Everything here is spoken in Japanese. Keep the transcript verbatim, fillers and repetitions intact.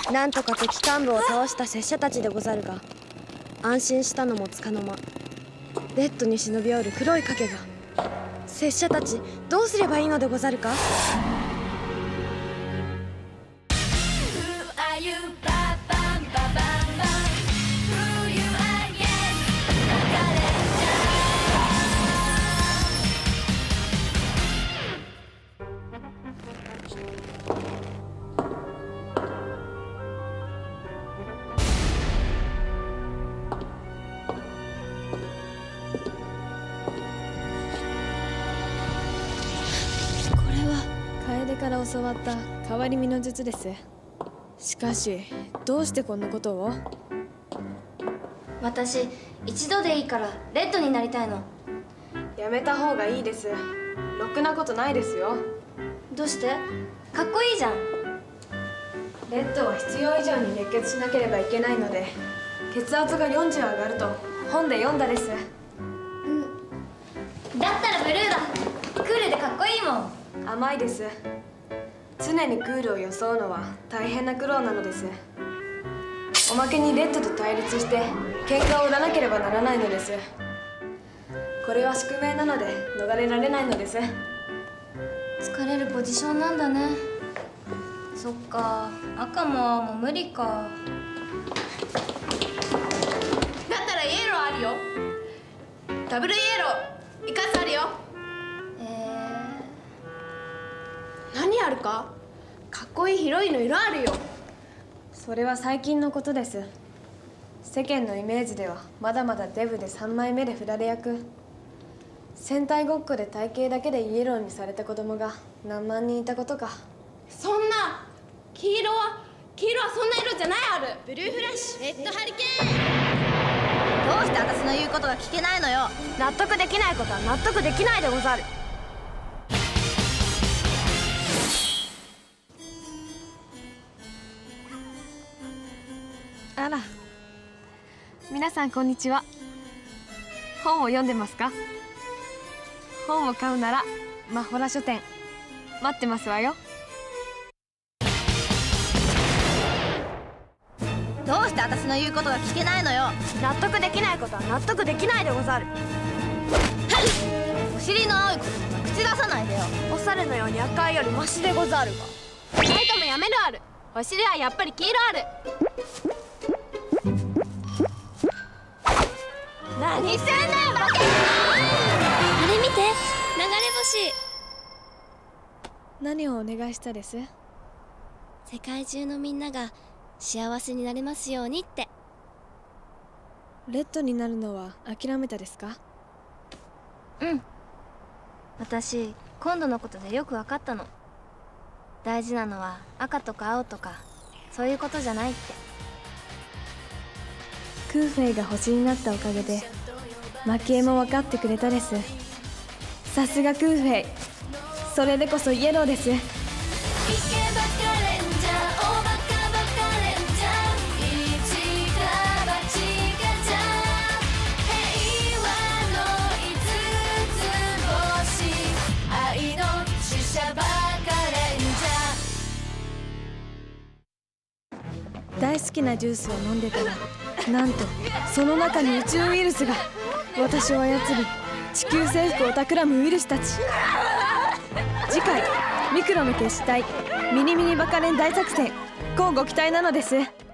なんとか敵幹部を倒した拙者たちでござるが、安心したのもつかの間、レッドに忍び寄る黒い影が。拙者たちどうすればいいのでござるか？ 楓から教わった変わり身の術です。しかしどうしてこんなことを？ 私一度でいいからレッドになりたいの。 やめた方がいいです。ろくなことないですよ。 どうして？かっこいいじゃん。 レッドは必要以上に熱血しなければいけないので、血圧がよんじゅう上がると本で読んだです。 うん、だったらブルーだ。クールでかっこいいもん。 甘いです。常にクールを装うのは大変な苦労なのです。おまけにレッドと対立して喧嘩を売らなければならないのです。これは宿命なので逃れられないのです。 疲れるポジションなんだね。そっか、赤も青も無理か。 だったらイエローあるよ。ダブルイエローイカスあるよ。何あるか？かっこいいヒロインの色あるよ。 それは最近のことです。世間のイメージではまだまだデブでさんまいめで振られ役。戦隊ごっこで体型だけでイエローにされた子供が何万人いたことか。 そんな黄色は黄色はそんな色じゃないある。ブルーフラッシュ、レッドハリケーン。 どうして私の言うことが聞けないのよ。 納得できないことは納得できないでござる。 あら、皆さんこんにちは。本を読んでますか？本を買うならマホラ書店待ってますわよ。 どうして私の言うことが聞けないのよ。 納得できないことは納得できないでござる。 お尻の青いこととか口出さないでよ。 お猿のように赤いよりマシでござるが。 サイトもやめるある。お尻はやっぱり黄色ある。 何してんだよバケ。あれ見て、流れ星。 何をお願いしたです？ 世界中のみんなが幸せになれますようにって。 レッドになるのは諦めたですか？ うん、私今度のことでよく分かったの。大事なのは赤とか青とかそういうことじゃないって。 クーフェイが星になったおかげで負けも分かってくれたです。さすがクーフェイ。それでこそイエローです。大好きなジュースを飲んでたら、なんとその中に宇宙ウイルスが私を操り、地球征服を企むウイルスたち。次回ミクロの決死隊ミニミニバカレン大作戦、乞うご期待なのです。